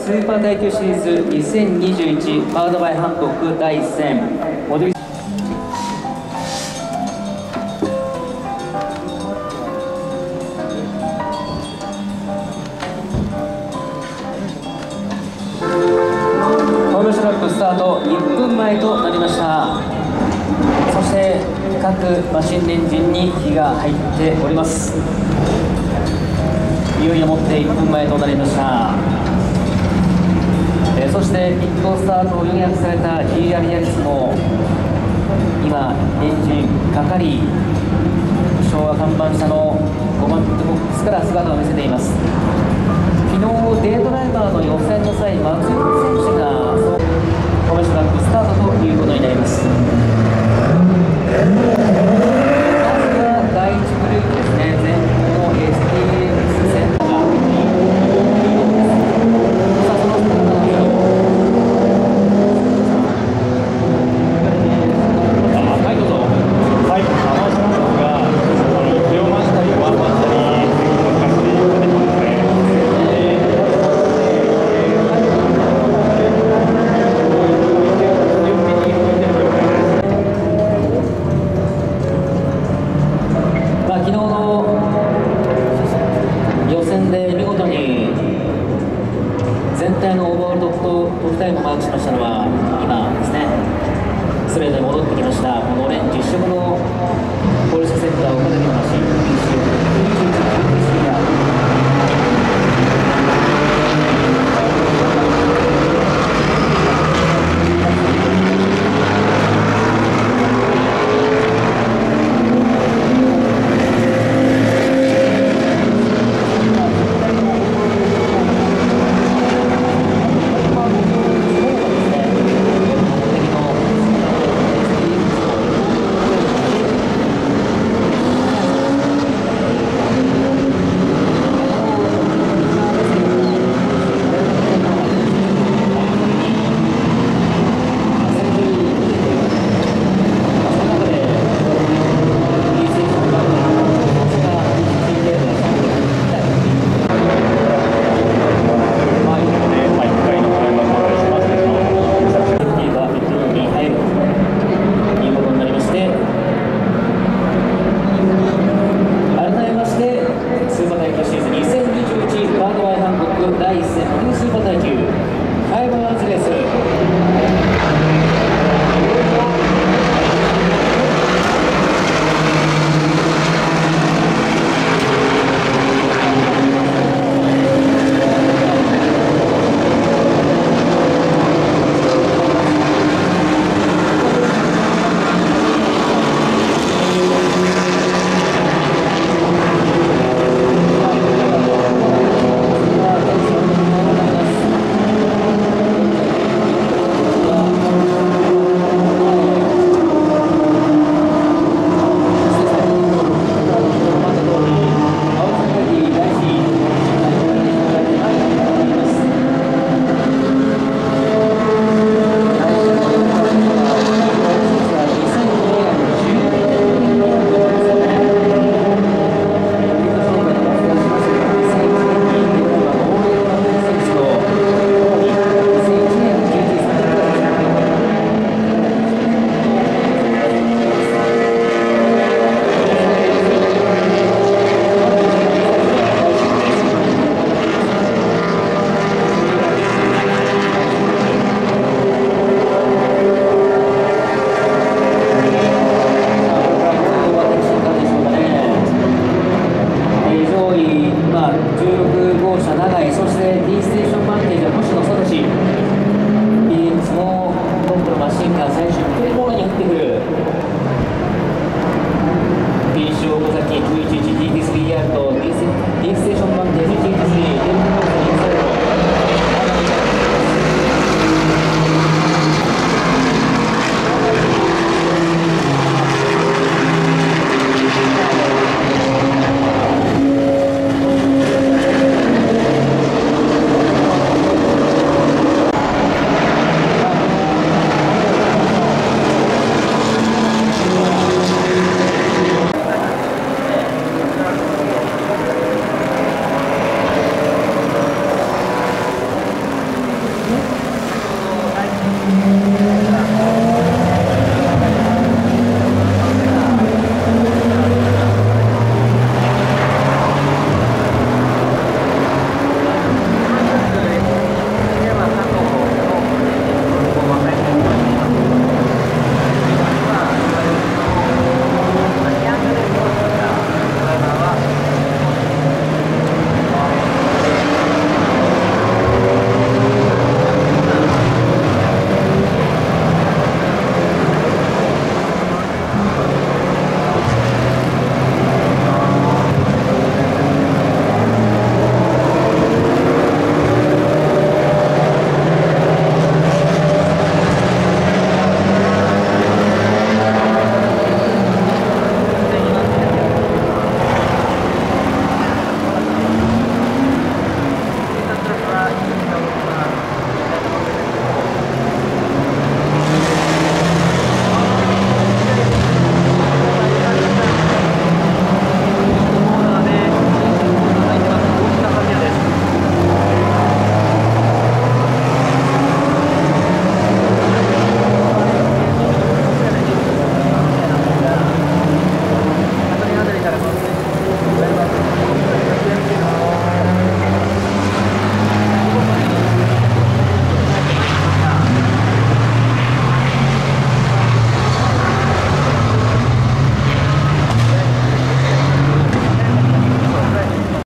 スーパー耐久シリーズ2021パワードバイハンコック第1戦モデルフォーメーションラップスタート1分前となりました。そして各マシンエンジンに火が入っております。いよいよもって1分前となりました。そしてピットスタートを予約された GR ヤリスも今エンジンかかり、昭和看板車の5番ピットボックスから姿を見せています。昨日デートライバーの予選の際、松井選手がフォーメーションラップスタートということになります。まずは第1グループですね。前方の STX センターが全体のオーバーオールトップタイムをマークしましたのは今ですね。ストレートに戻ってきました。このオレンジ一色のポルシェセンター岡崎のマシン PC91